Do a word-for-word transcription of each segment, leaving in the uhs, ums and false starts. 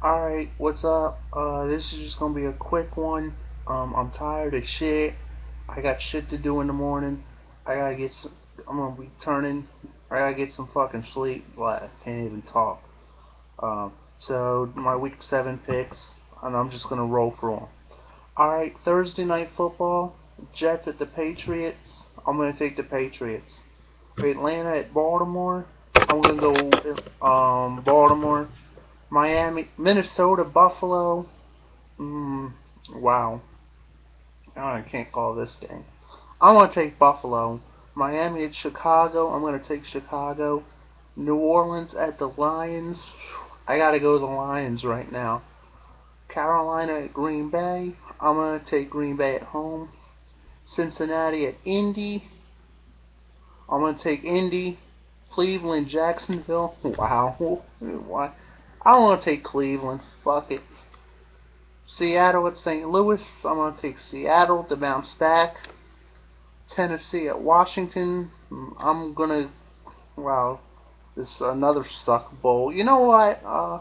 Alright, what's up? Uh, this is just gonna be a quick one. Um, I'm tired of shit. I got shit to do in the morning. I gotta get some, I'm gonna be turning, I gotta get some fucking sleep. Like, I can't even talk. Um, so, my week seven picks, and I'm just gonna roll through them. Alright, Thursday night football, Jets at the Patriots. I'm gonna take the Patriots. Atlanta at Baltimore. I'm gonna go, um, Baltimore. Miami, Minnesota, Buffalo. Mm, wow. I can't call this game. I want to take Buffalo. Miami at Chicago. I'm going to take Chicago. New Orleans at the Lions. I got to go the Lions right now. Carolina at Green Bay. I'm going to take Green Bay at home. Cincinnati at Indy. I'm going to take Indy. Cleveland, Jacksonville. Wow. Why? I want to take Cleveland. Fuck it. Seattle at Saint Louis. I'm going to take Seattle to bounce back. Tennessee at Washington. I'm going to, wow, this is another suck bowl. You know what? Uh,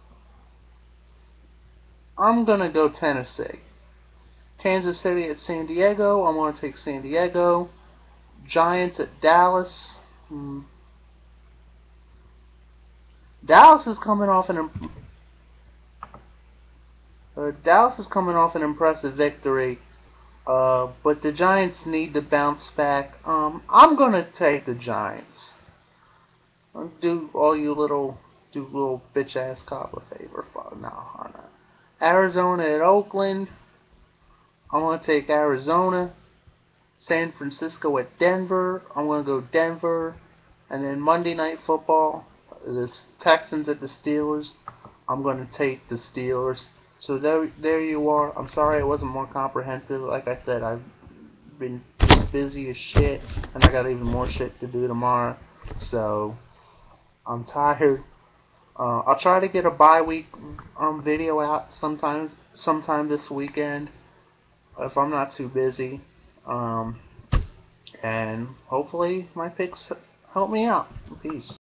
I'm going to go Tennessee. Kansas City at San Diego. I'm going to take San Diego. Giants at Dallas. Hmm. Dallas is coming off an uh, Dallas is coming off an impressive victory. Uh, but the Giants need to bounce back. Um, I'm gonna take the Giants. Do all you little, do little bitch ass cop a favor. No, no. Arizona at Oakland. I'm gonna take Arizona. San Francisco at Denver. I'm gonna go Denver. And then Monday Night Football, the Texans at the Steelers. I'm gonna take the Steelers. So there, there you are. I'm sorry it wasn't more comprehensive. Like I said, I've been busy as shit, and I got even more shit to do tomorrow. So I'm tired. Uh, I'll try to get a bye-week um, video out sometime, sometime this weekend, if I'm not too busy. Um, and hopefully my picks help me out. Peace.